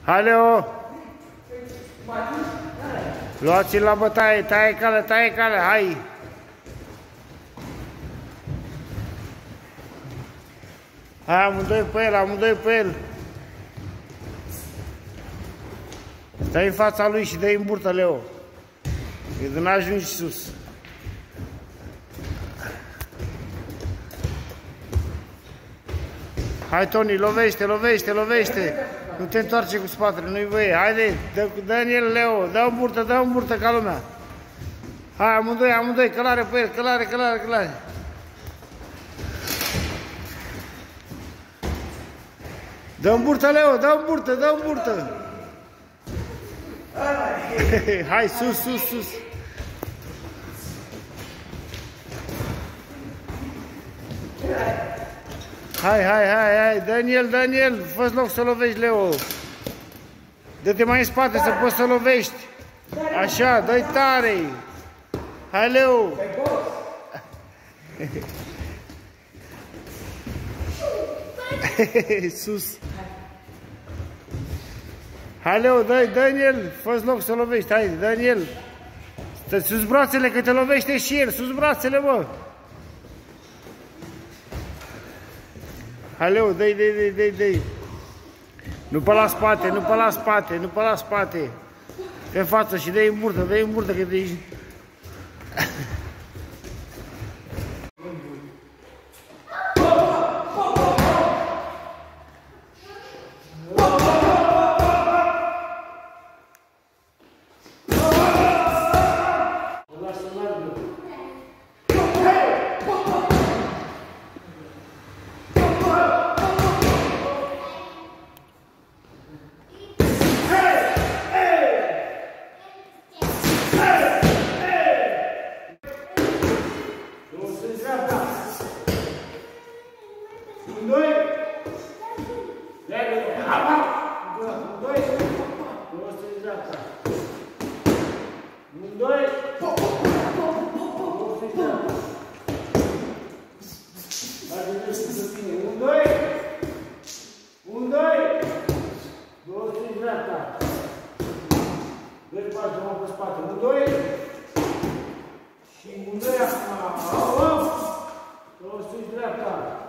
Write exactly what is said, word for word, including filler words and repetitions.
Haleo! Luați-l la bătaie, taie cale, taie cale, hai! Hai amândoi pe el, amândoi pe el! Stai în fața lui și dă-i în burtă, Leo! E de n-ajungi sus! Hai, Tony, lovește, lovește, lovește! Nu te întoarce cu spatele, nu-i voie! Haide, dă-n el, Leo! Dă-o în burtă, dă-o în burtă ca lumea! Hai, amândoi, amândoi, călare pe el, călare, călare, călare! Dă în burtă, Leo, dă în burtă, dă în burtă! Hai, sus, sus, sus! Hai, hai, hai, hai, dă-n el, dă-n el, fă-ți loc să lovești, Leo! Dă-te mai în spate să poți să lovești! Așa, dă-i tare! Hai, Leo! Sus! Hai, Leo, dă-i, dă-n el, fă-ți loc să lovești, hai, dă-n el! Stă sus brațele că te lovește și el, sus brațele, bă! Hai, Leo, dă-i, dă-i, dă-i, dă-i, dă-i! Nu pe la spate, nu pe la spate, nu pe la spate! Pe față și dă-i în burtă, dă-i în burtă că te-i... Și mândoi acum, două sus dreapta.